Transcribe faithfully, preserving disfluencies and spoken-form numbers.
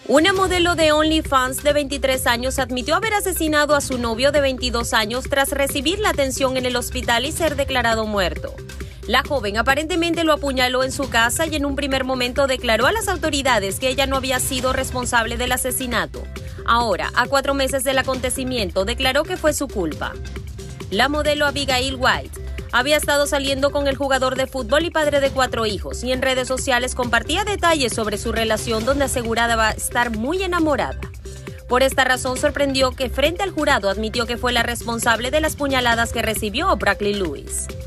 Una modelo de OnlyFans de veintitrés años admitió haber asesinado a su novio de veintidós años tras recibir la atención en el hospital y ser declarado muerto. La joven aparentemente lo apuñaló en su casa y en un primer momento declaró a las autoridades que ella no había sido responsable del asesinato. Ahora, a cuatro meses del acontecimiento, declaró que fue su culpa. La modelo Abigail White había estado saliendo con el jugador de fútbol y padre de cuatro hijos y en redes sociales compartía detalles sobre su relación donde aseguraba estar muy enamorada. Por esta razón sorprendió que frente al jurado admitió que fue la responsable de las puñaladas que recibió Brackley Lewis.